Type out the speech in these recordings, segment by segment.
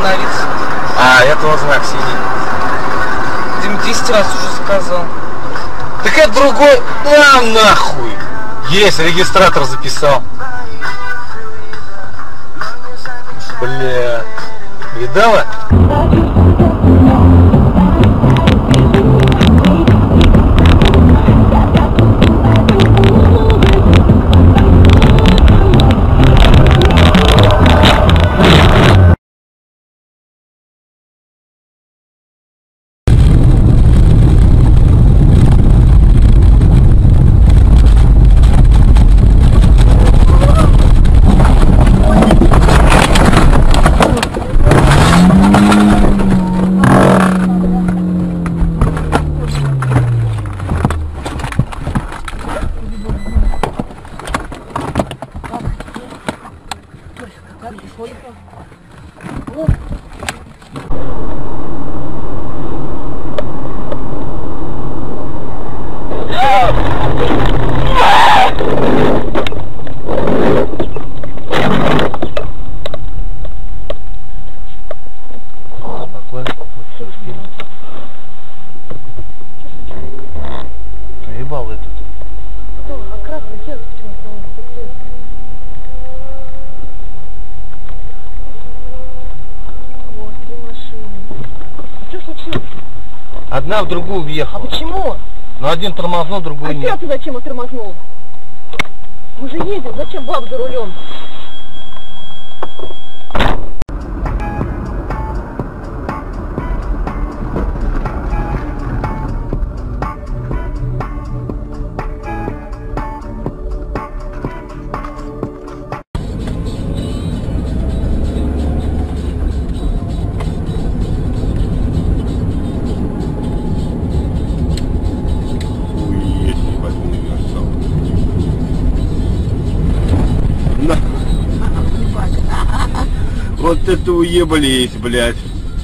остановиться. А, этого знак синий. Дим 10 раз уже сказал. Так это другой. Да нахуй. Есть, регистратор записал. Бля. Видала? Наебал этот. А красный цвет почему-то закрыт. Вот, 3 машины. Что случилось? Одна в другую А въехала. почему? Но один тормознул, другой нет. А ты зачем тормознул? Мы же едем, зачем баб за рулем? Вот это уебались, блядь.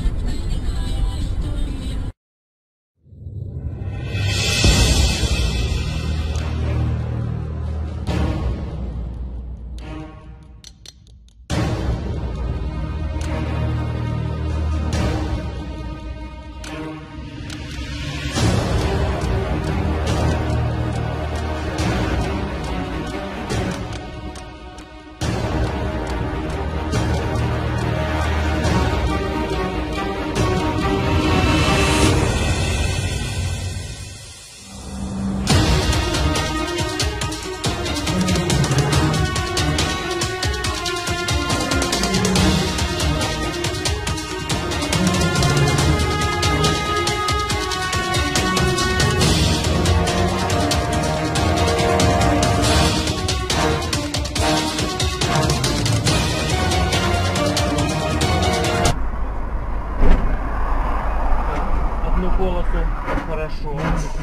Одну полосу хорошо.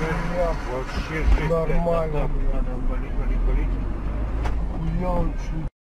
Вообще Нормально. Надо болеть.